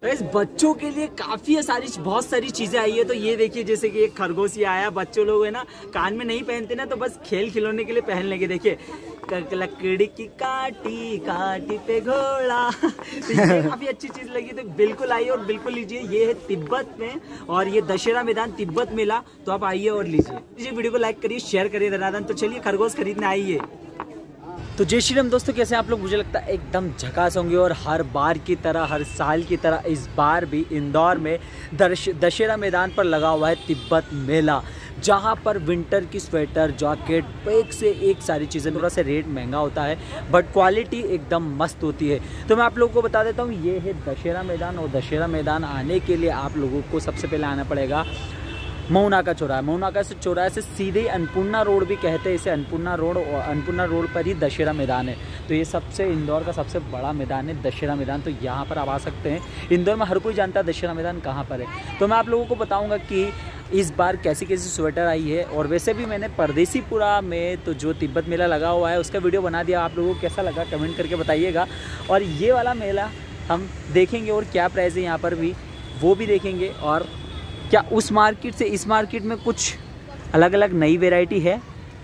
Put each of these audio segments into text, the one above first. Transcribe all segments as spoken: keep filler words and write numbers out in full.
इस बच्चों के लिए काफी सारी बहुत सारी चीजें आई है। तो ये देखिए, जैसे कि एक खरगोश ये आया, बच्चों लोग है ना कान में नहीं पहनते ना, तो बस खेल खिलौने के लिए पहन लेंगे। देखिए, लकड़ी की काटी काटी पे घोड़ा तो ये काफी अच्छी चीज लगी, तो बिल्कुल आइए और बिल्कुल लीजिए। ये है तिब्बत में और ये दशहरा मैदान तिब्बत मेला, तो आप आइए और लीजिए। वीडियो को लाइक करिए, शेयर करिए धनाधन। तो चलिए खरगोश खरीदने आइए। तो जय श्री राम दोस्तों, कैसे आप लोग? मुझे लगता है एकदम झकास होंगे। और हर बार की तरह, हर साल की तरह इस बार भी इंदौर में दशहरा मैदान पर लगा हुआ है तिब्बत मेला, जहां पर विंटर की स्वेटर, जैकेट, एक से एक सारी चीज़ें। थोड़ा सा रेट महंगा होता है बट क्वालिटी एकदम मस्त होती है। तो मैं आप लोगों को बता देता हूं, ये है दशहरा मैदान। और दशहरा मैदान आने के लिए आप लोगों को सबसे पहले आना पड़ेगा मऊनाका चौराहा। मऊनाका से चौराहे से सीधे अन्नपूर्णा रोड भी कहते हैं इसे, अन्नपूर्णा रोड। और अन्नपूर्णा रोड पर ही दशहरा मैदान है। तो ये सबसे इंदौर का सबसे बड़ा मैदान है दशहरा मैदान। तो यहाँ पर आप आ सकते हैं। इंदौर में हर कोई जानता है दशहरा मैदान कहाँ पर है। तो मैं आप लोगों को बताऊँगा कि इस बार कैसी कैसी स्वेटर आई है। और वैसे भी मैंने परदेसीपुरा में तो जो तिब्बत मेला लगा हुआ है उसका वीडियो बना दिया। आप लोगों को कैसा लगा कमेंट करके बताइएगा। और ये वाला मेला हम देखेंगे और क्या प्राइस है यहाँ पर भी वो भी देखेंगे। और क्या उस मार्केट से इस मार्केट में कुछ अलग अलग नई वैरायटी है।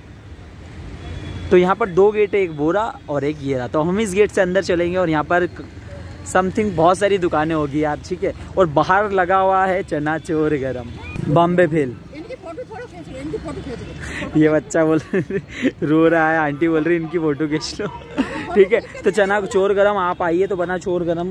तो यहाँ पर दो गेट है, एक बोरा और एक ये रहा। तो हम इस गेट से अंदर चलेंगे और यहाँ पर समथिंग बहुत सारी दुकानें होगी यार, ठीक है। और बाहर लगा हुआ है चनाचोर गरम, बॉम्बे भेल। ये बच्चा बोल रो रहा है, आंटी बोल रही इनकी फोटो खींच लो, ठीक है। तो चना चोर गरम आप आइए तो बना चोर गरम,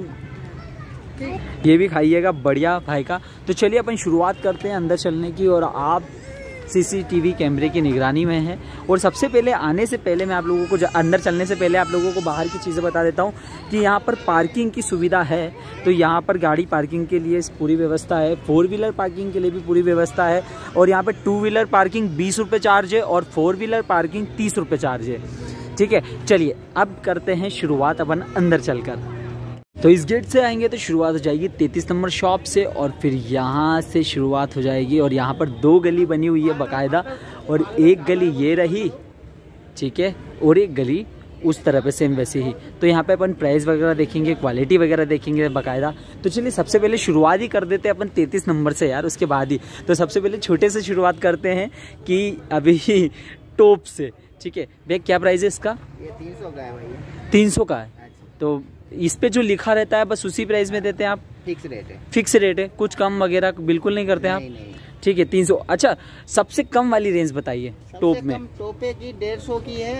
ये भी खाइएगा, बढ़िया भाई का। तो चलिए अपन शुरुआत करते हैं अंदर चलने की। और आप सीसीटीवी कैमरे की निगरानी में हैं। और सबसे पहले आने से पहले मैं आप लोगों को, अंदर चलने से पहले आप लोगों को बाहर की चीज़ें बता देता हूं कि यहाँ पर पार्किंग की सुविधा है। तो यहाँ पर गाड़ी पार्किंग के लिए पूरी व्यवस्था है, फोर व्हीलर पार्किंग के लिए भी पूरी व्यवस्था है। और यहाँ पर टू व्हीलर पार्किंग बीस रुपये चार्ज है और फोर व्हीलर पार्किंग तीस रुपये चार्ज है, ठीक है। चलिए अब करते हैं शुरुआत अपन अंदर चलकर। तो इस गेट से आएंगे तो शुरुआत हो जाएगी तैंतीस नंबर शॉप से। और फिर यहाँ से शुरुआत हो जाएगी। और यहाँ पर दो गली बनी हुई है बाकायदा। और एक गली ये रही, ठीक है, और एक गली उस तरह पे सेम वैसे ही। तो यहाँ पे अपन प्राइस वगैरह देखेंगे, क्वालिटी वगैरह देखेंगे बाकायदा। तो चलिए सबसे पहले शुरुआत ही कर देते हैं अपन तैंतीस नंबर से यार, उसके बाद ही। तो सबसे पहले छोटे से शुरुआत करते हैं कि अभी टॉप से, ठीक है। भैया क्या प्राइस है इसका? ये तीन सौ का है भैया। तीन सौ का है। तो इस पे जो लिखा रहता है बस उसी प्राइस में देते हैं आप? फिक्स रेट है। फिक्स रेट है, कुछ कम वगैरह बिल्कुल नहीं करते हैं आप? नहीं। ठीक है, तीन सौ। अच्छा, सबसे कम वाली रेंज बताइए टॉप में। टोपे की डेढ़ सौ की है।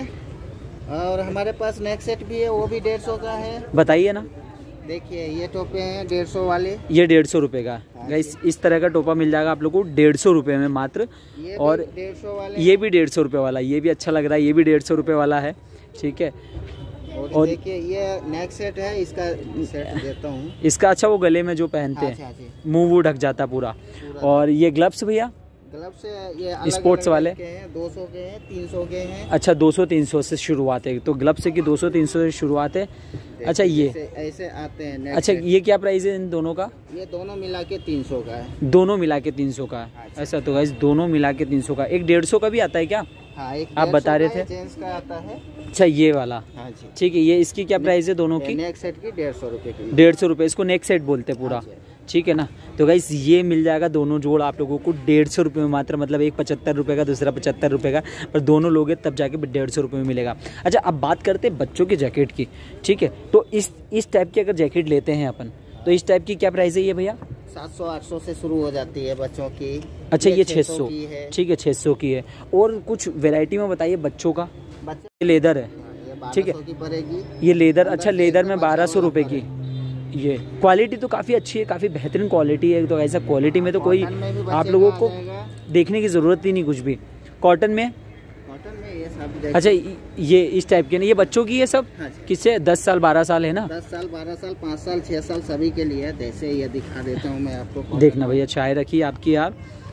और हमारे पास नेक सेट भी है, वो भी डेढ़ सौ का है। बताइए ना। देखिए ये टोपे हैं डेढ़ सौ वाले। ये डेढ़ सौ रुपए का। गाइस इस तरह का टोपा मिल जाएगा आप लोगों को डेढ़ सौ रुपए में मात्र। और डेढ़ सौ वाले, ये भी डेढ़ सौ रुपए वाला, ये भी अच्छा लग रहा है, ये भी डेढ़ सौ रुपए वाला है, ठीक है। और, और देखिए ये नेक सेट है, इसका सेट देता हूँ। इसका अच्छा, वो गले में जो पहनते हैं, मुंह वो ढक जाता पूरा, पूरा। और ये ग्लव्स भैया, ग्लव्स ये स्पोर्ट्स वाले दो सौ के हैं, तीन सौ के हैं। अच्छा, दो सौ तीन सौ से शुरुआत है। तो ग्लव्स से की दो सौ तीन सौ से शुरुआत है। अच्छा, ये ऐसे आते हैं। अच्छा, ये क्या प्राइस है इन दोनों का? ये दोनों मिला के तीन सौ का है। दोनों मिला के तीन सौ का है। ऐसा तो गाइस दोनों मिला के तीन सौ का। एक डेढ़ सौ का भी आता है क्या? हाँ, एक आप बता रहे थे जेंट्स का आता है। अच्छा, ये वाला, हाँ जी, ठीक है। ये इसकी क्या प्राइस है दोनों की? नेक सेट की डेढ़ सौ रुपए की। डेढ़ सौ रुपये, इसको नेक सेट बोलते हैं पूरा, ठीक है ना। तो गाइस ये मिल जाएगा दोनों जोड़ आप लोगों को डेढ़ सौ रुपये में मात्र। मतलब एक पचहत्तर रुपये का, दूसरा पचहत्तर रुपये का, पर दोनों लोगे तब जाके डेढ़ सौ रुपये में मिलेगा। अच्छा, अब बात करते हैं बच्चों की जैकेट की, ठीक है। तो इस इस टाइप की अगर जैकेट लेते हैं अपन, तो इस टाइप की क्या प्राइस है ये भैया? सात सौ आठ सौ से शुरू हो जाती है बच्चों की। अच्छा, ये छः सौ, ठीक है, छः सौ की है। और कुछ वेराइटी में बताइए बच्चों का। बच्चे लेदर है, ठीक है, ये लेदर। अच्छा, लेदर में बारह सौ रुपये की। ये क्वालिटी तो काफ़ी अच्छी है, काफ़ी बेहतरीन क्वालिटी है। तो ऐसा क्वालिटी में तो कोई आप लोगों को देखने की ज़रूरत ही नहीं कुछ भी। कॉटन में, कॉटन में ये सब। अच्छा, ये इस टाइप के ना, ये बच्चों की है सब? हाँ, किससे? दस साल बारह साल है ना? दस साल बारह साल पाँच साल छः साल सभी के लिए। जैसे ये दिखा देता हूँ मैं आपको। देखना भैया, चाय रखी आपकी यार।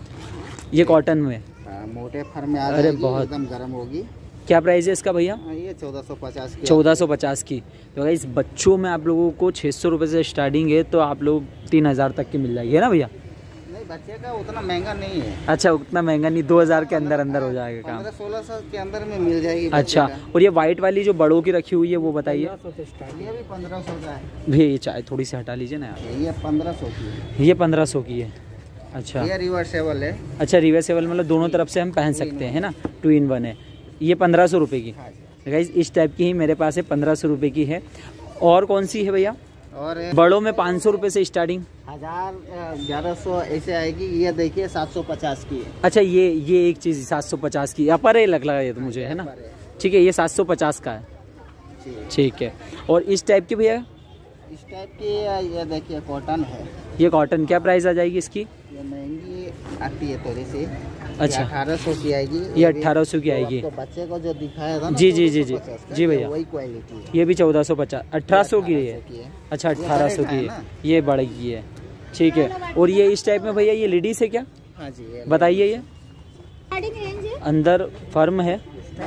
ये कॉटन में मोटे फर में आ अरे बहुत एकदम गर्म होगी। क्या प्राइस है इसका भैया? ये चौदह सौ पचास की। चौदह सौ पचास की। तो इस बच्चों में आप लोगों को छः सौ रुपये से स्टार्टिंग है। तो आप लोग तीन हज़ार तक की मिल जाएगी, है ना भैया? नहीं, नहीं, बच्चे का उतना महंगा नहीं है। अच्छा उतना महंगा नहीं, दो हजार के अंदर अंदर हो जाएगा काम। पंद्रह सोलह सौ के अंदर में मिल जाएगी। अच्छा, और ये वाइट वाली जो बड़ों की रखी हुई है वो बताइए। ये भी पंद्रह सौ का है। भैया ये चाय थोड़ी सी हटा लीजिए ना यार। ये पंद्रह सौ की है। ये पंद्रह सौ की है। अच्छा, ये रिवर्सेबल है। अच्छा रिवर्सेबल, मतलब दोनों तरफ से हम पहन सकते हैं ना, टू इन वन है। ये पंद्रह सौ रुपये की। गाइस इस टाइप की ही मेरे पास है, पंद्रह सौ रुपये की है। और कौन सी है भैया? और बड़ों में पाँच सौ रुपये से स्टार्टिंग, हजार ग्यारह सौ ऐसे आएगी। ये देखिए सात सौ पचास की है। अच्छा ये ये एक चीज़ सात सौ पचास की अपर है, लग रहा है ये तो मुझे, है ना? ठीक है, ये सात सौ पचास का है। ठीक है, और इस टाइप की भैया? इस टाइप की ये देखिए कॉटन है। ये कॉटन क्या प्राइस आ जाएगी इसकी? ये महंगी आती है थोड़ी सी। अच्छा, अठारह सौ की आएगी। ये अठारह सौ की आएगी। तो बच्चे को जो दिखाया था ना, जी जी जी जी जी भैया, वही क्वालिटी है। ये भी चौदह सौ पचास, अठारह सौ की है। अच्छा अठारह सौ की है, ये बड़ी की है। ठीक है, और ये इस टाइप में भैया ये लेडीज है क्या? हाँ जी, बताइए। ये अंदर फर्म है।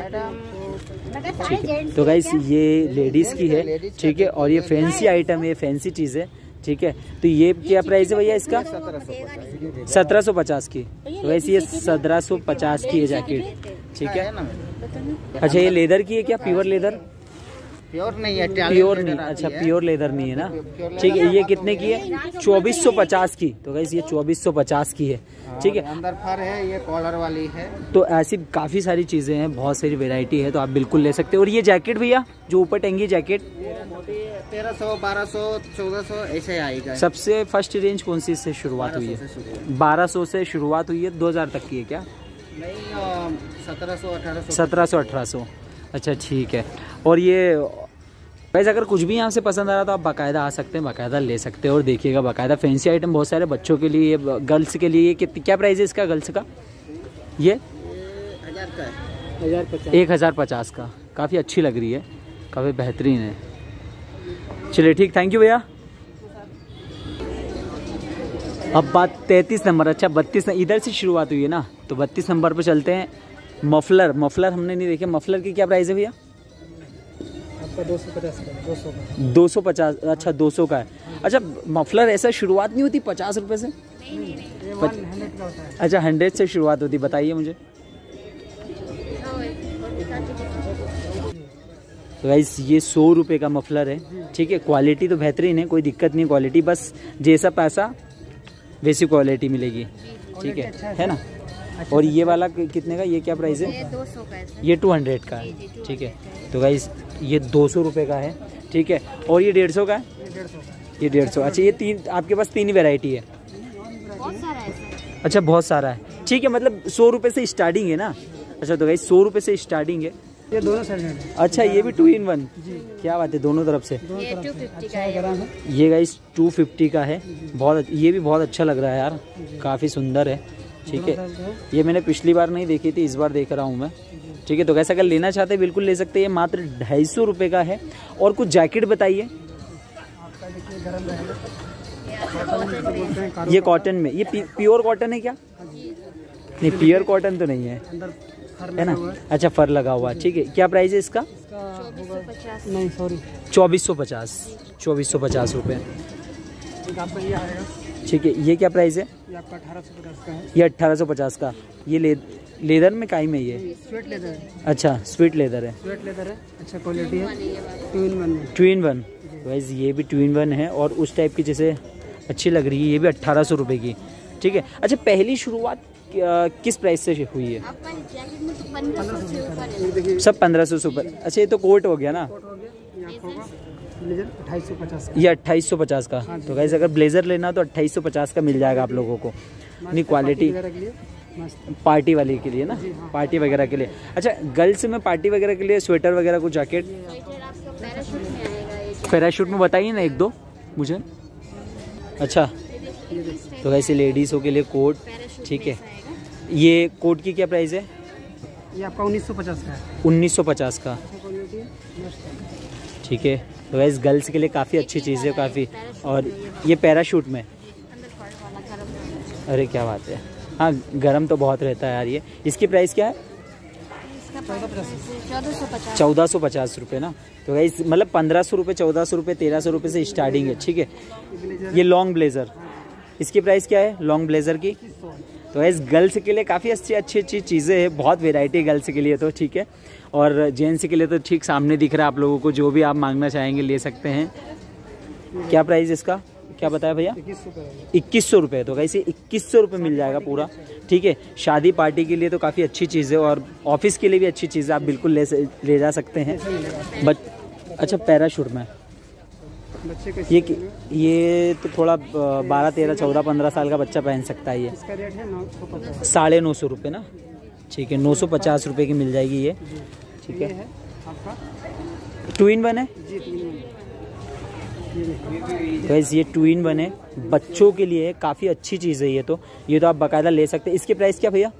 ठीक है, तो गाइस ये लेडीज की है। ठीक है, और ये फैंसी आइटम है, फैंसी चीज़ है। ठीक है, तो ये क्या प्राइस है भैया इसका? सत्रह सौ पचास की। तो वैसे ये सत्रह सौ पचास की है जैकेट। ठीक है, अच्छा ये लेदर की है क्या? Pure leather? प्योर नहीं है, प्योर नहीं। अच्छा प्योर लेदर नहीं है ना। ठीक है, ये कितने की है? चौबीस सौ पचास की। तो गाइस ये चौबीस सौ पचास की है। ठीक है, अंदर फर है, ये कॉलर वाली है। तो ऐसी काफ़ी सारी चीज़ें हैं, बहुत सारी वैरायटी है, तो आप बिल्कुल ले सकते हो। और ये जैकेट भैया जो ऊपर टंगी जैकेट, तेरह सौ बारह सौ चौदह सौ ऐसे आएगा। सबसे फर्स्ट रेंज कौन सी से शुरुआत हुई है? बारह सौ से शुरुआत हुई है, दो हज़ार तक की है क्या? नहीं, सत्रह सौ अठारह सौ सत्रह सौ अठारह सौ। अच्छा ठीक है, और ये वैसे अगर कुछ भी यहाँ से पसंद आ रहा तो आप बाकायदा आ सकते हैं, बाकायदा ले सकते हैं। और देखिएगा बाकायदा फैंसी आइटम बहुत सारे बच्चों के लिए, गर्ल्स के लिए। कित क्या प्राइस है इसका गर्ल्स का? ये हजार का है, एक हज़ार पचास का। काफ़ी अच्छी लग रही है, काफ़ी बेहतरीन है। चलिए ठीक, थैंक यू भैया। अब बात तैंतीस नंबर, अच्छा बत्तीस इधर से शुरुआत हुई है ना, तो बत्तीस नंबर पे चलते हैं। मफलर, मफलर हमने नहीं देखे। मफलर की क्या प्राइस है भैया? आपका दो सौ पचास का। दो सौ का दो सौ पचास। अच्छा दो सौ का है। अच्छा मफलर ऐसा शुरुआत नहीं होती पचास रुपए से? पच... अच्छा हंड्रेड से शुरुआत होती, बताइए मुझे। तो गाइस ये सौ रुपये का मफलर है। ठीक है, क्वालिटी तो बेहतरीन है, कोई दिक्कत नहीं क्वालिटी, बस जैसा पैसा वैसी क्वालिटी मिलेगी। ठीक है, है ना? और ये वाला कितने का? ये क्या प्राइस है? ये दो सौ का है। ये टू हंड्रेड का है। ठीक है, तो गाइस ये दो सौ रुपये का है। ठीक है, और ये डेढ़ सौ का है? ये डेढ़ सौ। अच्छा ये तीन, आपके पास तीन ही वैरायटी है? बहुत सारा है सर। अच्छा बहुत सारा है। ठीक है, मतलब सौ रुपये से स्टार्टिंग है ना? अच्छा तो गाइस सौ रुपये से स्टार्टिंग है। ये दोनों साइड। अच्छा ये भी टू इन वन, क्या बात है, दोनों तरफ से। ये टू फिफ्टी का है। ये गाइस टू फिफ्टी का है। बहुत, ये भी बहुत अच्छा लग रहा है यार, काफ़ी सुंदर है। ठीक है, ये मैंने पिछली बार नहीं देखी थी, इस बार देख रहा हूँ मैं। ठीक है, तो कैसा अगर लेना चाहते हैं बिल्कुल ले सकते हैं। मात्र ढाई सौ रुपये का है। और कुछ जैकेट बताइए। ये कॉटन में, ये प्योर कॉटन है क्या? नहीं प्योर कॉटन तो नहीं है, है ना? अच्छा फर लगा हुआ। ठीक है, क्या प्राइस है इसका? नहीं सॉरी, चौबीस सौ पचास। चौबीस सौ पचास रुपये। ठीक है, ये क्या प्राइस है? ये आपका अठारह सौ पचास का है। ये अट्ठारह सौ पचास का। ये ले, लेदर में काई में ये? स्वेट लेदर है। अच्छा स्वीट लेदर है। स्वेट लेदर है, अच्छा क्वालिटी है, टू इन वन में। टू इन वन, वाइज ये भी टू इन वन है। और उस टाइप की जैसे अच्छी लग रही है, ये भी अट्ठारह सौ रुपये की। ठीक है, अच्छा पहली शुरुआत किस प्राइस से हुई है? आपका जैकेट में तो पंद्रह सौ से ऊपर है। सब पंद्रह सौ से ऊपर। अच्छा ये तो कोट हो गया ना? अट्ठाईस सौ पचास। ये अट्ठाईस सौ पचास का। तो गाइस अगर ब्लेजर लेना तो अट्ठाईस सौ पचास का मिल जाएगा आप लोगों को। नहीं क्वालिटी पार्टी वाली के लिए ना, पार्टी वगैरह के लिए। अच्छा गर्ल्स में पार्टी वगैरह के लिए स्वेटर वगैरह कुछ जैकेट? पैराशूट में आएगा ये। पैराशूट में बताइए ना एक दो मुझे। अच्छा तो वैसे लेडीज़ों के लिए कोट। ठीक है, ये कोट की क्या प्राइस है? ये आपका उन्नीस सौ पचास का है। उन्नीस सौ पचास का। ठीक है, तो वैसे गर्ल्स के लिए काफ़ी अच्छी चीज़ है काफ़ी। और ये पैराशूट में, अरे क्या बात है, हाँ गर्म तो बहुत रहता है यार। ये इसकी प्राइस क्या है? चौदह सौ पचास रुपये ना। तो गाइस मतलब पंद्रह सौ रुपये, चौदह सौ रुपये, तेरह सौ रुपये से स्टार्टिंग है। ठीक है, ये लॉन्ग ब्लेज़र, इसकी प्राइस क्या है लॉन्ग ब्लेज़र की? तो इस गर्ल्स के लिए काफ़ी अच्छी अच्छी अच्छी चीज़ें हैं, बहुत वेराइटी गर्ल्स के लिए तो ठीक है, और जेंट्स के लिए तो ठीक सामने दिख रहा है आप लोगों को, जो भी आप मांगना चाहेंगे ले सकते हैं। क्या प्राइस इसका क्या बताया भैया? इक्कीस सौ रुपये। तो कैसे इक्कीस सौ रुपये मिल जाएगा पूरा, ठीक है। शादी पार्टी के लिए तो काफ़ी अच्छी चीज़ है, और ऑफिस के लिए भी अच्छी चीज़ है, आप बिल्कुल ले ले जा सकते हैं। बट अच्छा पैराशूट में ये ये तो थोड़ा बारह तेरह चौदह पंद्रह साल का बच्चा पहन सकता है। ये साढ़े नौ सौ रुपये ना, ठीक है, नौ सौ पचास रुपये की मिल जाएगी ये, ठीक है। टू इन वन है गाइस, ये टू इन वन है, बच्चों के लिए काफ़ी अच्छी चीज़ है ये तो ये तो आप बाकायदा ले सकते हैं। इसके प्राइस क्या भैया?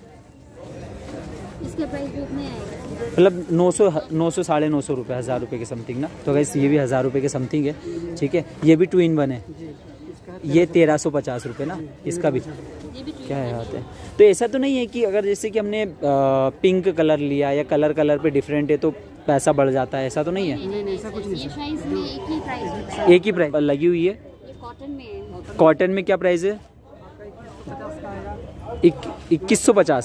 इसके प्राइस कितने आएगा? मतलब नौ सौ नौ सौ साढ़े नौ सौ रुपये, हज़ार रुपये के समथिंग ना। तो गाइस ये भी हज़ार रुपये के समथिंग है, ठीक है। ये भी टू इन वन है, ये तेरह सौ पचास रुपये ना, इसका भी क्या है आते हैं। तो ऐसा तो नहीं है कि अगर जैसे कि हमने पिंक कलर लिया या कलर कलर पे डिफरेंट है तो पैसा बढ़ जाता है, ऐसा तो नहीं है। नहीं नहीं ऐसा कुछ नहीं, ये प्राइस में एक ही प्राइस एक ही प्राइस लगी हुई है। ये कॉटन में है। कॉटन में क्या प्राइस है? इक्कीस सौ पचास।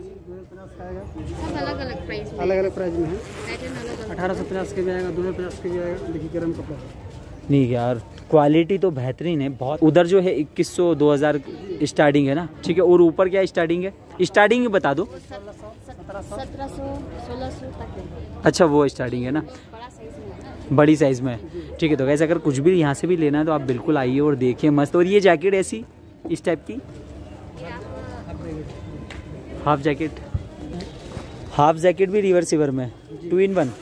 सब अलग अलग प्राइस में, अलग अलग प्राइस में है। पैटर्न अलग अलग। अठारह सौ पचास के भी आएगा, दो सौ पचास के भी आएगा। देखिए गर्म कपड़ा नहीं यार, क्वालिटी तो बेहतरीन है बहुत। उधर जो है इक्कीस सौ दो हज़ार स्टार्टिंग है ना, ठीक है। और ऊपर क्या स्टार्टिंग है? स्टार्टिंग ही बता दो। सत्रह सौ सोलह सौ तक है। अच्छा वो स्टार्टिंग है ना, बड़ा साइज में है ना। बड़ी साइज़ में है, ठीक है। तो वैसे अगर कुछ भी यहाँ से भी लेना है तो आप बिल्कुल आइए और देखिए मस्त। और ये जैकेट ऐसी इस टाइप की हाफ जैकेट, हाफ जैकेट भी रिवर्सिबल में टू इन वन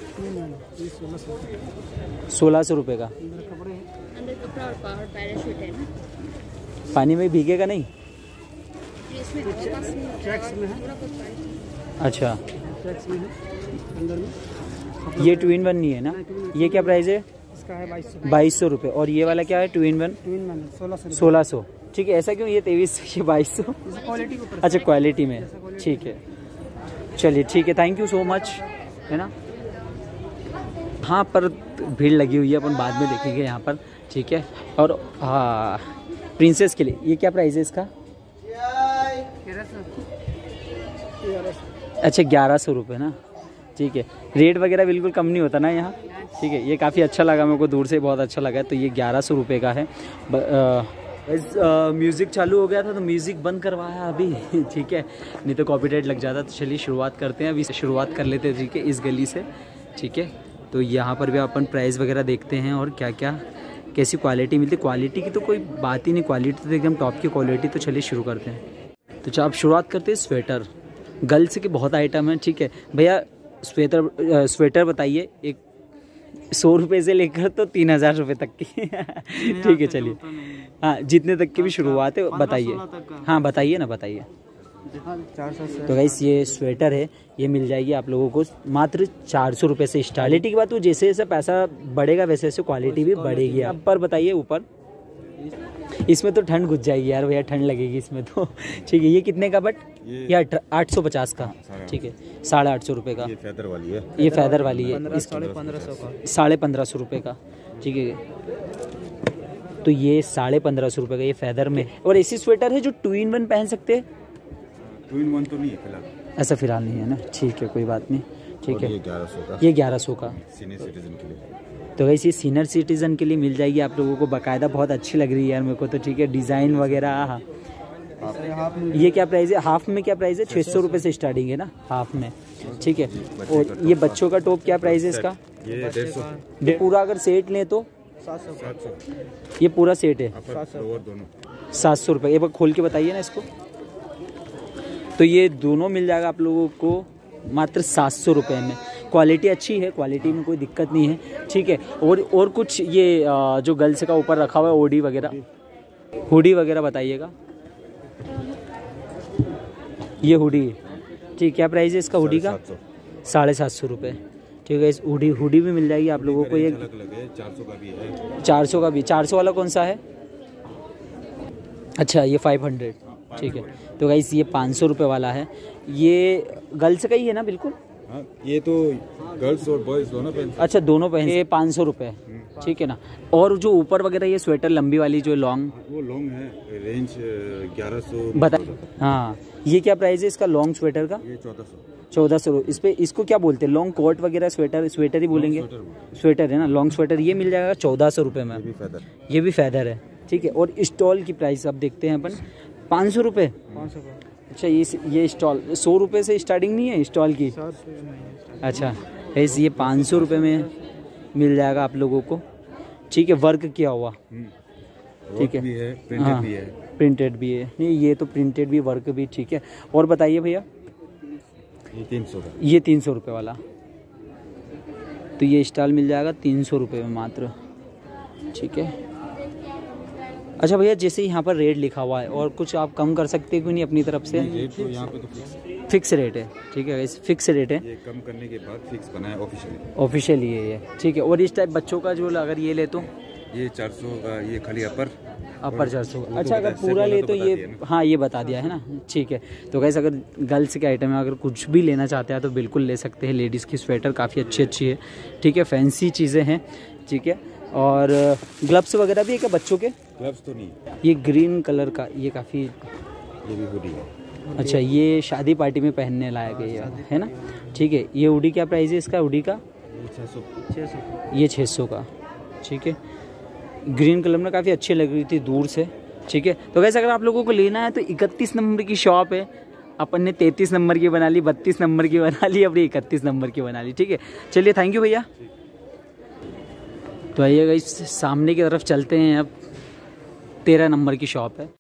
सोलह सौ रुपये का। अंदर कपड़ा और बाहर पैराशूट है ना। पानी में भीगेगा नहीं? इसमें आवाज नहीं चेक्स में है। पूरा कुछ प्राइस। अच्छा चेक्स में है अंदर में। ये टू इन वन नहीं है ना। ये क्या प्राइस है? इसका है बाईस सौ बाईस सौ रुपये। और ये वाला क्या है two in one? Two in one सोलह सौ सोलह सौ, ठीक है। ऐसा क्यों ये तेईस सौ ये बाईस सौ? क्वालिटी को अच्छा क्वालिटी में, ठीक है। चलिए ठीक है, थैंक यू सो मच, है ना। हाँ पर भीड़ लगी हुई है, अपन बाद में देखेंगे यहाँ पर, ठीक है। और हाँ प्रिंसेस के लिए ये क्या प्राइस है इसका? अच्छा ग्यारह सौ रुपये ना, ठीक है। रेट वगैरह बिल्कुल कम नहीं होता ना यहाँ, ठीक है। ये काफ़ी अच्छा लगा मेरे को, दूर से बहुत अच्छा लगा। तो ये ग्यारह सौ रुपये का है। म्यूज़िक चालू हो गया था तो म्यूज़िक बंद करवाया अभी, ठीक है, नहीं तो कॉपीराइट लग जाता। तो चलिए शुरुआत करते हैं, अभी शुरुआत कर लेते हैं, ठीक है, इस गली से, ठीक है। तो यहाँ पर भी अपन प्राइस वगैरह देखते हैं और क्या क्या कैसी क्वालिटी मिलती है। क्वालिटी की तो कोई बात ही नहीं, क्वालिटी तो एकदम टॉप की क्वालिटी। तो चलिए शुरू करते हैं। तो चलो आप शुरुआत करते हैं स्वेटर। गर्ल्स के बहुत आइटम हैं, ठीक है भैया। स्वेटर स्वेटर बताइए, एक सौ रुपये से लेकर तो तीन हज़ार रुपये तक की ठीक है चलिए, हाँ जितने तक की भी शुरुआत है बताइए। हाँ बताइए ना, बताइए। तो गाइस ये स्वेटर है, ये मिल जाएगी आप लोगों को मात्र चार सौ रुपये से स्टार्ट। क्वालिटी की बात तो जैसे जैसे पैसा बढ़ेगा वैसे वैसे क्वालिटी भी बढ़ेगी। अब पर बताइए ऊपर, इसमें तो ठंड घुस जाएगी यार भैया, ठंड लगेगी इसमें तो, ठीक है। ये कितने का? बट ये आठ सौ पचास का, ठीक है, साढ़े आठ सौ रुपये का। ये फैदर वाली है, ये फैदर वाली है, साढ़े पंद्रह सौ का, साढ़े पंद्रह सौ रुपये का, ठीक है। तो ये साढ़े पंद्रह सौ रुपये का ये फैदर में। और ऐसी स्वेटर है जो टू इन वन पहन सकते हैं? टू इन वन तो नहीं है फिलहाल, ऐसा फिलहाल नहीं है ना, ठीक है कोई बात नहीं, ठीक है। ये ग्यारह सौ का, ये ग्यारह सौ का सीनियर सिटीजन के लिए। तो वैसे सीनियर सिटीजन के लिए मिल जाएगी आप लोगों को बाकायदा। बहुत अच्छी लग रही है यार मेरे को तो, ठीक है, डिज़ाइन वगैरह। हाँ ये क्या प्राइस है? हाफ में क्या प्राइस है? छः सौ रुपये से स्टार्टिंग है ना हाफ में, ठीक है। और ये बच्चों का टॉप क्या प्राइस है इसका? ये डेढ़ सौ। पूरा अगर सेट लें तो सात सौ। ये पूरा सेट है लोअर दोनों सात सौ रुपये। एक बार खोल के बताइए ना इसको। तो ये दोनों मिल जाएगा आप लोगों को मात्र सात सौ रुपये में। क्वालिटी अच्छी है, क्वालिटी में कोई दिक्कत नहीं है, ठीक है। और और कुछ ये जो गर्ल्स का ऊपर रखा हुआ है ओडी वगैरह, हुडी वगैरह बताइएगा। ये हुडी है, ठीक, क्या प्राइस है इसका हुडी का? साढ़े सात सौ रुपये, ठीक है। इस हुडी हुडी भी मिल जाएगी आप लोगों को। ये चार सौ का भी है, चार सौ का भी। चार सौ वाला कौन सा है? अच्छा ये फाइव हंड्रेड, ठीक है। तो गाइस ये पाँच सौ रुपये वाला है। ये गर्ल्स का ही है ना बिल्कुल? हाँ, ये तो गर्ल्स और बॉयज दोनों पहनते हैं। अच्छा दोनों पहन, ये पाँच सौ रुपये, ठीक है ना। और जो ऊपर वगैरह ये स्वेटर लंबी वाली जो लॉन्ग, वो लॉन्ग है, रेंज ग्यारह सौ बता। हाँ, ये क्या प्राइस है इसका लॉन्ग स्वेटर का? ये चौदह सौ चौदह सौ। इस पे इसको क्या बोलते हैं? लॉन्ग कोट वगैरह स्वेटर, स्वेटर ही बोलेंगे, स्वेटर स्वेटर है ना, लॉन्ग स्वेटर। ये मिल जाएगा चौदह सौ रुपये में, ये भी फेदर। ये भी फैदर है, ठीक है। और स्टॉल की प्राइस अब देखते हैं अपन, पाँच सौ रुपये। अच्छा, ये ये स्टॉल सौ रुपये से स्टार्टिंग नहीं है स्टॉल की? अच्छा ऐसे ये पाँच सौ रुपये में मिल जाएगा आप लोगों को, ठीक है। वर्क किया हुआ, ठीक है, भी है, प्रिंटेड हाँ, भी है, प्रिंटेड भी है। नहीं ये तो प्रिंटेड भी, वर्क भी, ठीक है। और बताइए भैया, ये तीन सौ का। ये तीन सौ रुपये वाला, तो ये स्टॉल मिल जाएगा तीन सौ रुपये में मात्र, ठीक है। अच्छा भैया, जैसे यहाँ पर रेट लिखा हुआ है, और कुछ आप कम कर सकते हैं क्यों नहीं अपनी तरफ से? रेट तो यहाँ पे तो फिक्स फिक्स रेट है, ठीक है, इस फिक्स रेट है, ये कम करने के बाद फिक्स बना है ऑफिशियली। ऑफिशियली ये है, ठीक है। और इस टाइप बच्चों का जो अगर ये ले तो ये चार सौ का, ये खाली अपर अपर चार सौ। तो अच्छा, अगर बता- पूरा ले तो तो बता ये, दिया ना। हाँ ये बता दिया है ना, ठीक है। तो गैस अगर गर्ल्स के आइटम में अगर कुछ भी लेना चाहते हैं तो बिल्कुल ले सकते हैं। लेडीज़ की स्वेटर काफ़ी अच्छी अच्छी है, ठीक है, फैंसी चीज़ें हैं, ठीक है। और ग्लव्स वगैरह भी है क्या बच्चों के? ग्लव्स तो नहीं, ये ग्रीन कलर का, ये काफ़ी, ये भी हुडी है। अच्छा ये शादी पार्टी में पहनने लायक है, ये है ना, ठीक है। ये हुडी क्या प्राइस है इसका? हुडी का ये छः सौ छः सौ ये छः सौ का, ठीक है। ग्रीन कलर में काफ़ी अच्छी लग रही थी दूर से, ठीक है। तो वैसे अगर आप लोगों को लेना है तो इकतीस नंबर की शॉप है, अपन ने तैंतीस नंबर की बना ली, बत्तीस नंबर की बना ली, अपनी इकतीस नंबर की बना ली, ठीक है। चलिए, थैंक यू भैया। तो आइएगा इस सामने की तरफ चलते हैं, अब तेरह नंबर की शॉप है।